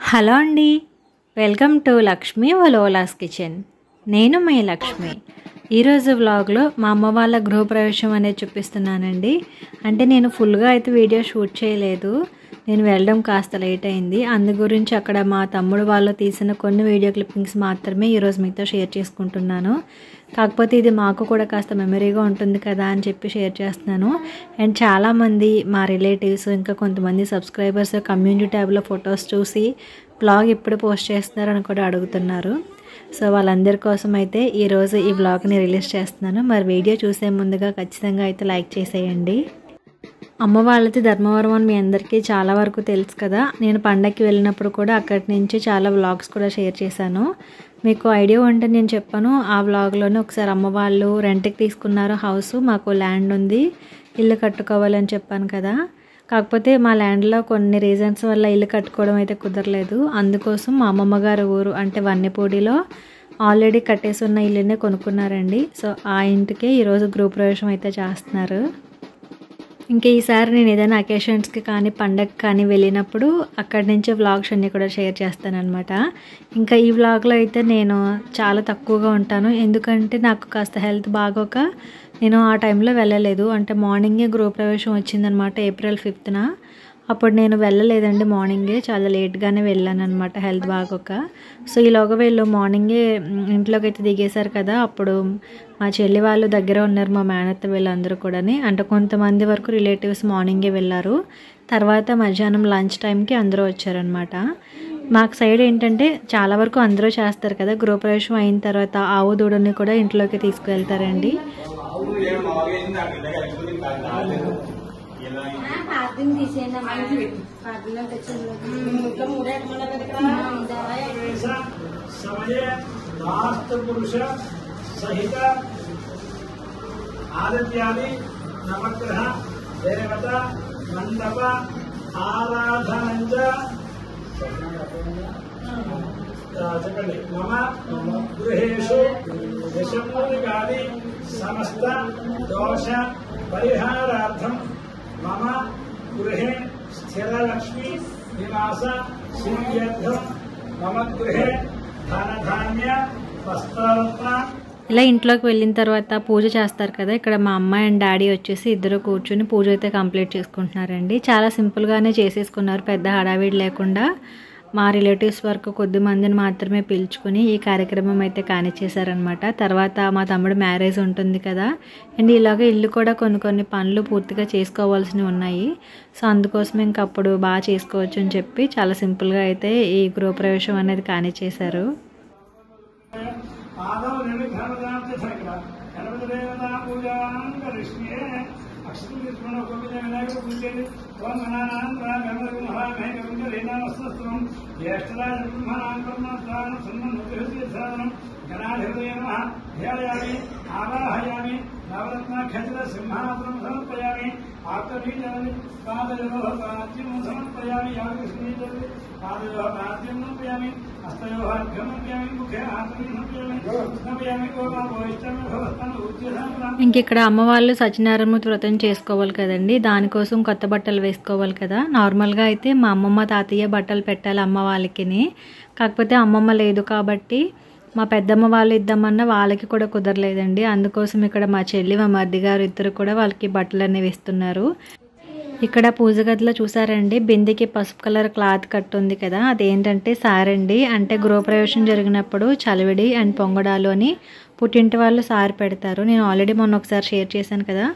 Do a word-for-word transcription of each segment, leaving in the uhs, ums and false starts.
Hello అండి, welcome to Lakshmi వలోలాస్ kitchen. నేను మీ లక్ష్మి. ఈరోజు వ్లాగ్లో మా అమ్మ వాళ్ళ గృహప్రవేశం అనేది చూపిస్తున్నానండి. అంటే నేను ఫుల్గా అయితే వీడియో షూట్ చేయలేదు, నేను వెళ్ళడం కాస్త లేట్ అయింది. అందు గురించి అక్కడ మా తమ్ముడు వాళ్ళు తీసిన కొన్ని వీడియో క్లిప్పింగ్స్ మాత్రమే ఈరోజు మీతో షేర్ చేసుకుంటున్నాను. కాకపోతే ఇది మాకు కూడా కాస్త మెమరీగా ఉంటుంది కదా అని చెప్పి షేర్ చేస్తున్నాను. అండ్ చాలామంది మా రిలేటివ్స్ ఇంకా కొంతమంది సబ్స్క్రైబర్స్ కమ్యూనిటీ ట్యాబ్లో ఫొటోస్ చూసి వ్లాగ్ ఎప్పుడు పోస్ట్ చేస్తున్నారని కూడా అడుగుతున్నారు. సో వాళ్ళందరి కోసం అయితే ఈరోజు ఈ వ్లాగ్ని రిలీజ్ చేస్తున్నాను. మరి వీడియో చూసే ముందుగా ఖచ్చితంగా అయితే లైక్ చేసేయండి. అమ్మ వాళ్ళది ధర్మవరం అని మీ అందరికీ చాలా వరకు తెలుసు కదా. నేను పండగకి వెళ్ళినప్పుడు కూడా అక్కడి నుంచి చాలా వ్లాగ్స్ కూడా షేర్ చేశాను. మీకు ఐడియా ఉంటే నేను చెప్పాను ఆ వ్లాగ్లోనే. ఒకసారి అమ్మ వాళ్ళు రెంట్కి తీసుకున్నారు హౌస్, మాకు ల్యాండ్ ఉంది, ఇల్లు కట్టుకోవాలని చెప్పాను కదా. కాకపోతే మా ల్యాండ్లో కొన్ని రీజన్స్ వల్ల ఇల్లు కట్టుకోవడం అయితే కుదరలేదు. అందుకోసం మా అమ్మమ్మ గారి ఊరు అంటే వన్నెపూడిలో ఆల్రెడీ కట్టేసి ఉన్న ఇల్లునే కొనుక్కున్నారండి. సో ఆ ఇంటికే ఈరోజు గృహప్రవేశం అయితే చేస్తున్నారు. ఇంకా ఈసారి నేను ఏదైనా అకేషన్స్కి కానీ పండగకి కానీ వెళ్ళినప్పుడు అక్కడి నుంచి వ్లాగ్స్ అన్నీ కూడా షేర్ చేస్తానన్నమాట. ఇంకా ఈ వ్లాగ్లో అయితే నేను చాలా తక్కువగా ఉంటాను, ఎందుకంటే నాకు కాస్త హెల్త్ బాగోక నేను ఆ టైంలో వెళ్ళలేదు. అంటే మార్నింగే గృహప్రవేశం వచ్చిందనమాట, ఏప్రిల్ ఫిఫ్త్న. అప్పుడు నేను వెళ్ళలేదండి, మార్నింగే చాలా లేట్గానే వెళ్ళాను అనమాట హెల్త్ బాగోక. సో ఈలోగా వీళ్ళు మార్నింగే ఇంట్లోకి అయితే దిగేశారు కదా. అప్పుడు మా చెల్లి వాళ్ళు దగ్గర ఉన్నారు, మా మేనత్త వీళ్ళందరూ కూడా. అంటే కొంతమంది వరకు రిలేటివ్స్ మార్నింగే వెళ్ళారు, తర్వాత మధ్యాహ్నం లంచ్ టైంకి అందరూ వచ్చారనమాట. మాకు సైడ్ ఏంటంటే చాలా వరకు అందరూ చేస్తారు కదా, గృహప్రవేశం అయిన తర్వాత ఆవు దూడని కూడా ఇంట్లోకి తీసుకువెళ్తారండి. సహిత ఆదిత్యాది నవగ్రహ దేవత మండప ఆరాధనంచ చెప్పండి. మమ గృహేషు దశమూలికాది సమస్త దోష పరిహారార్థం మమ గృహే స్థిరలక్ష్మి నివాస సిద్ధ్యర్థం మమ గృహే ధనధాన్య వస్త్రరత్న. ఇలా ఇంట్లోకి వెళ్ళిన తర్వాత పూజ చేస్తారు కదా. ఇక్కడ మా అమ్మ అండ్ డాడీ వచ్చేసి ఇద్దరు కూర్చుని పూజ అయితే కంప్లీట్ చేసుకుంటున్నారండి. చాలా సింపుల్గానే చేసేసుకున్నారు, పెద్ద హడావిడి లేకుండా. మా రిలేటివ్స్ వరకు కొద్ది మందిని మాత్రమే పిలుచుకుని ఈ కార్యక్రమం అయితే కానిచ్చేసారనమాట. తర్వాత మా తమ్ముడు మ్యారేజ్ ఉంటుంది కదా, అండ్ ఇలాగ ఇల్లు కూడా కొన్ని కొన్ని పనులు పూర్తిగా చేసుకోవాల్సినవి ఉన్నాయి. సో అందుకోసం ఇంక అప్పుడు బాగా చేసుకోవచ్చు అని చెప్పి చాలా సింపుల్గా అయితే ఈ గృహప్రవేశం అనేది కానిచ్చేశారు. ఆవాహయామి నవరత్న ఖచ్చిత సింహాసనం సమర్పయామి ఆత్మబీజాన్ని పాదయోః పాద్యం సమర్పయామి యాగశ్రీజలి పాదయోః పాద్యం సమర్పయామి హస్తయోః అర్ఘ్యం సమర్పయామి ముఖే ఆత్మని సమర్పయామి సమర్పయామి గోపాపో ఇష్టమి భవస్తను ఉజ్జసాంప్రాం. ఇంక ఇక్కడ అమ్మ వాళ్ళు సత్యనారాయణ వ్రతం చేసుకోవాలి కదండి, దానికోసం కొత్త బట్టలు వేసుకోవాలి కదా. నార్మల్గా అయితే మా అమ్మమ్మ తాతయ్య బట్టలు పెట్టాలి అమ్మ వాళ్ళకిని, కాకపోతే అమ్మమ్మ లేదు కాబట్టి మా పెద్దమ్మ వాళ్ళు ఇద్దామన్నా వాళ్ళకి కూడా కుదరలేదండి. అందుకోసం ఇక్కడ మా చెల్లి మా మరిది గారు ఇద్దరు కూడా వాళ్ళకి బట్టలు అనేవి ఇస్తున్నారు. ఇక్కడ పూజ గదిలో చూసారండి, బిందెకి పసుపు కలర్ క్లాత్ కట్టుంది కదా, అదేంటంటే సారండి. అంటే గృహప్రవేశం జరిగినప్పుడు చలివిడి అండ్ పొంగడాలు అని పుట్టింటి వాళ్ళు సారి పెడతారు. నేను ఆల్రెడీ మొన్న ఒకసారి షేర్ చేశాను కదా.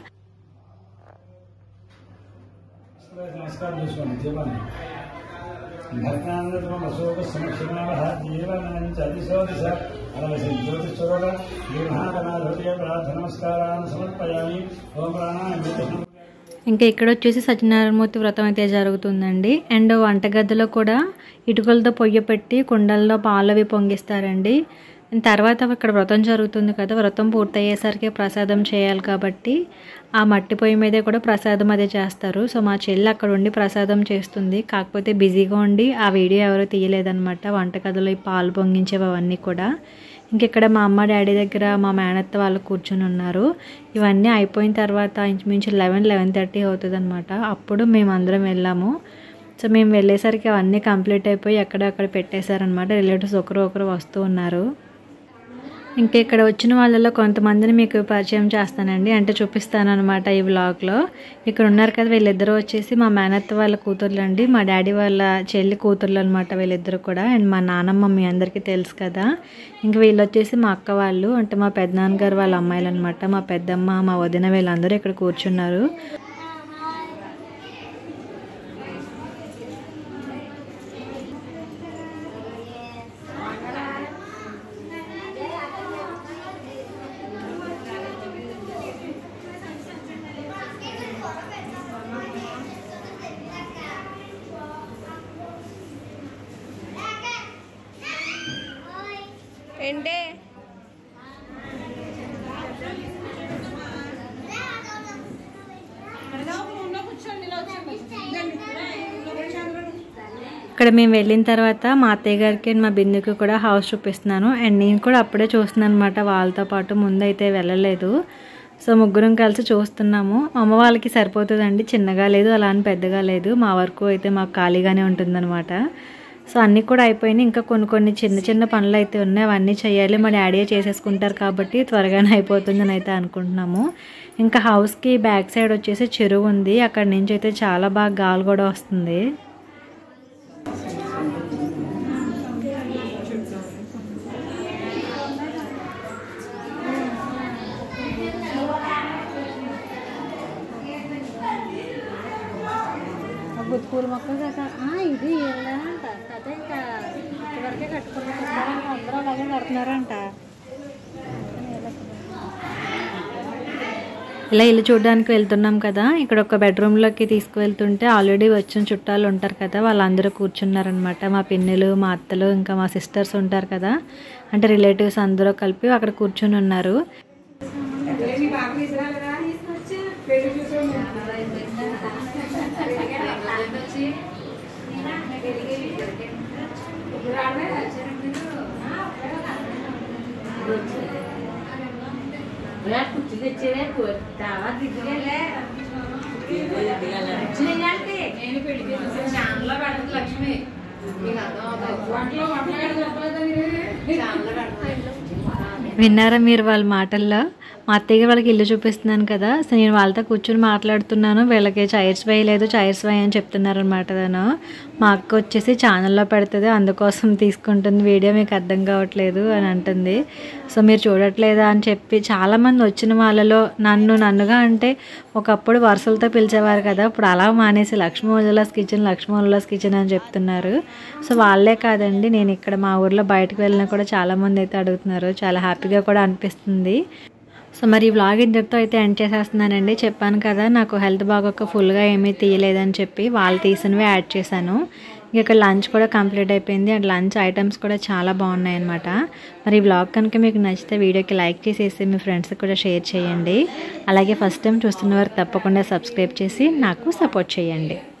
ఇంకా ఇక్కడ వచ్చేసి సత్యనారాయణమూర్తి వ్రతం అయితే జరుగుతుందండి. అండ్ వంటగదిలో కూడా ఇటుకలతో పొయ్యి పెట్టి కుండల్లో పాలవి పొంగిస్తారండి. తర్వాత ఇక్కడ వ్రతం జరుగుతుంది కదా, వ్రతం పూర్తయ్యేసరికి ప్రసాదం చేయాలి కాబట్టి ఆ మట్టి పొయ్యి మీదే కూడా ప్రసాదం అదే చేస్తారు. సో మా చెల్లి అక్కడ ఉండి ప్రసాదం చేస్తుంది, కాకపోతే బిజీగా ఉండి ఆ వీడియో ఎవరో తీయలేదన్నమాట. వంటగదిలో ఈ పాలు పొంగించేవి అవన్నీ కూడా. ఇంకెక్కడ మా అమ్మ డాడీ దగ్గర మా మేనత్త వాళ్ళు కూర్చొని ఉన్నారు. ఇవన్నీ అయిపోయిన తర్వాత ఇంచుమించు లెవెన్ లెవెన్ థర్టీ అవుతుంది అనమాట. అప్పుడు మేము అందరం వెళ్ళాము. సో మేము వెళ్ళేసరికి అవన్నీ కంప్లీట్ అయిపోయి ఎక్కడక్కడ పెట్టేశారనమాట. రిలేటివ్స్ ఒకరు ఒకరు వస్తూ ఉన్నారు. ఇంకా ఇక్కడ వచ్చిన వాళ్ళలో కొంతమందిని మీకు పరిచయం చేస్తానండి, అంటే చూపిస్తాను అనమాట ఈ వ్లాగ్లో. ఇక్కడ ఉన్నారు కదా, వీళ్ళిద్దరూ వచ్చేసి మా మేనత్త వాళ్ళ కూతుర్లు అండి, మా డాడీ వాళ్ళ చెల్లి కూతుర్లు అనమాట వీళ్ళిద్దరు కూడా. అండ్ మా నానమ్మ మీ అందరికీ తెలుసు కదా. ఇంక వీళ్ళు వచ్చేసి మా అక్క వాళ్ళు, అంటే మా పెద్దనాన్నగారు వాళ్ళ అమ్మాయిలు అనమాట. మా పెద్దమ్మ, మా వదిన వీళ్ళందరూ ఇక్కడ కూర్చున్నారు. ఏంటే ఇక్కడ మేము వెళ్ళిన తర్వాత మా అత్తయ్య గారికి అండ్ మా బిందుకి కూడా హౌస్ చూపిస్తున్నాను. అండ్ నేను కూడా అప్పుడే చూస్తున్నాను అనమాట వాళ్ళతో పాటు, ముందైతే వెళ్ళలేదు. సో ముగ్గురం కలిసి చూస్తున్నాము. అమ్మ వాళ్ళకి సరిపోతుందండి, చిన్నగా లేదు అలా అని పెద్దగా లేదు. మా వరకు అయితే మాకు ఖాళీగానే ఉంటుందన్నమాట. సో అన్నీ కూడా అయిపోయినాయి. ఇంకా కొన్ని కొన్ని చిన్న చిన్న పనులు అయితే ఉన్నాయి, అవన్నీ చేయాలి. మా డాడీ చేసేసుకుంటారు కాబట్టి త్వరగానే అయిపోతుందని అయితే అనుకుంటున్నాము. ఇంకా హౌస్కి బ్యాక్ సైడ్ వచ్చేసి చెరువు ఉంది, అక్కడ నుంచి అయితే చాలా బాగా గాలి కూడా వస్తుంది. పూల మొక్కలు కాక ఇది ఏంటంట కథ, ఇంకా ఇంతవరకే కట్టుకుంటున్నారంట, అందరూ అలాగే కడుతున్నారంట. ఇలా ఇల్లు చూడడానికి వెళ్తున్నాం కదా, ఇక్కడ ఒక బెడ్రూమ్లోకి తీసుకువెళ్తుంటే ఆల్రెడీ వచ్చిన చుట్టాలు ఉంటారు కదా, వాళ్ళందరూ కూర్చున్నారనమాట. మా పిన్నులు, మా అత్తలు, ఇంకా మా సిస్టర్స్ ఉంటారు కదా, అంటే రిలేటివ్స్ అందరూ కలిపి అక్కడ కూర్చుని ఉన్నారు. విన్నారా మీరు వాళ్ళ మాటల్లో? మా అత్తయ్య వాళ్ళకి ఇల్లు చూపిస్తున్నాను కదా, సో నేను వాళ్ళతో కూర్చొని మాట్లాడుతున్నాను. వీళ్ళకి చైర్స్ వేయలేదు, చైర్స్ వేయ అని చెప్తున్నారనమాట. తను మా అక్క వచ్చేసి ఛానల్లో పెడుతుంది, అందుకోసం తీసుకుంటుంది వీడియో, మీకు అర్థం కావట్లేదు అని అంటుంది. సో మీరు చూడట్లేదా అని చెప్పి చాలామంది వచ్చిన వాళ్ళలో నన్ను నన్నుగా అంటే ఒకప్పుడు వరుసలతో పిలిచేవారు కదా, ఇప్పుడు అలా మానేసి లక్ష్మీ ఉజ్వలాస్ కిచెన్ లక్ష్మీ ఉజ్వలాస్ కిచెన్ అని చెప్తున్నారు. సో వాళ్ళే కాదండి, నేను ఇక్కడ మా ఊర్లో బయటకు వెళ్ళినా కూడా చాలామంది అయితే అడుగుతున్నారు. చాలా హ్యాపీగా కూడా అనిపిస్తుంది. సో మరి ఈ వ్లాగ్ ఇంతటితో అయితే ఎండ్ చేసేస్తున్నానండి. చెప్పాను కదా నాకు హెల్త్ బాగోక ఫుల్గా ఏమీ తీయలేదని చెప్పి, వాళ్ళు తీసినవే యాడ్ చేశాను. ఇక్కడ లంచ్ కూడా కంప్లీట్ అయిపోయింది, అండ్ లంచ్ ఐటమ్స్ కూడా చాలా బాగున్నాయి అన్నమాట. మరి ఈ వ్లాగ్ కనుక మీకు నచ్చితే వీడియోకి లైక్ చేసేసి మీ ఫ్రెండ్స్కి కూడా షేర్ చేయండి. అలాగే ఫస్ట్ టైం చూస్తున్న వారికి తప్పకుండా సబ్స్క్రైబ్ చేసి నాకు సపోర్ట్ చేయండి.